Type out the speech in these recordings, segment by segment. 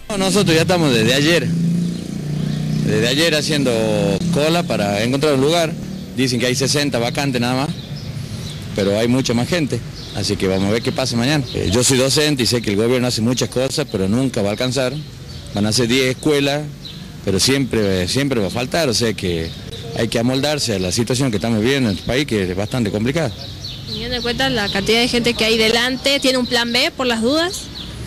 Nosotros ya estamos desde ayer haciendo cola para encontrar un lugar. Dicen que hay 60 vacantes nada más, pero hay mucha más gente, así que vamos a ver qué pasa mañana. Yo soy docente y sé que el gobierno hace muchas cosas, pero nunca va a alcanzar. Van a hacer 10 escuelas, pero siempre va a faltar, o sea que hay que amoldarse a la situación que estamos viviendo en el país, que es bastante complicada. Teniendo en cuenta la cantidad de gente que hay delante, ¿tiene un plan B por las dudas?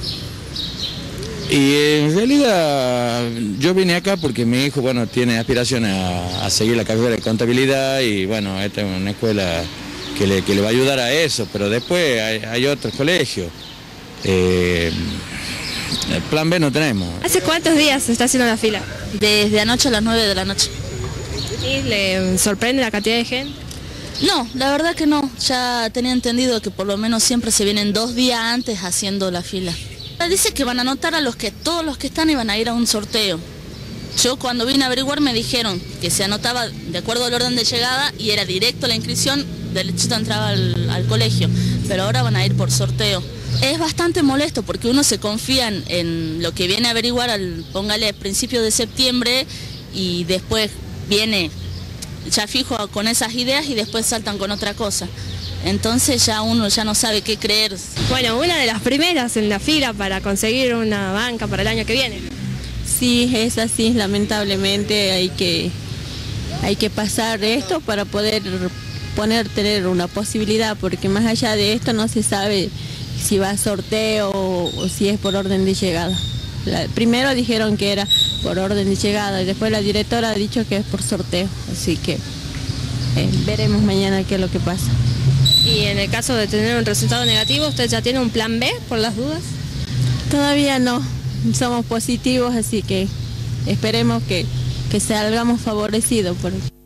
Y en realidad yo vine acá porque mi hijo, bueno, tiene aspiraciones a seguir la carrera de contabilidad y bueno, esta es una escuela que le va a ayudar a eso, pero después hay otros colegios. El plan B no tenemos. ¿Hace cuántos días se está haciendo la fila? Desde anoche a las 9 de la noche. ¿Y le sorprende la cantidad de gente? No, la verdad que no. Ya tenía entendido que por lo menos siempre se vienen 2 días antes haciendo la fila. Dice que van a anotar a todos los que están y van a ir a un sorteo. Yo cuando vine a averiguar me dijeron que se anotaba de acuerdo al orden de llegada y era directo la inscripción, derechito entraba al colegio, pero ahora van a ir por sorteo. Es bastante molesto porque uno se confía en lo que viene a averiguar póngale, principios de septiembre y después viene ya fijo con esas ideas y después saltan con otra cosa. Entonces ya uno ya no sabe qué creer. Bueno, una de las primeras en la fila para conseguir una banca para el año que viene. Sí, es así, lamentablemente hay que pasar esto para poder tener una posibilidad, porque más allá de esto no se sabe si va a sorteo o si es por orden de llegada. Primero dijeron que era por orden de llegada y después la directora ha dicho que es por sorteo, así que veremos mañana qué es lo que pasa. Y en el caso de tener un resultado negativo, ¿usted ya tiene un plan B por las dudas? Todavía no, somos positivos, así que esperemos que salgamos favorecidos por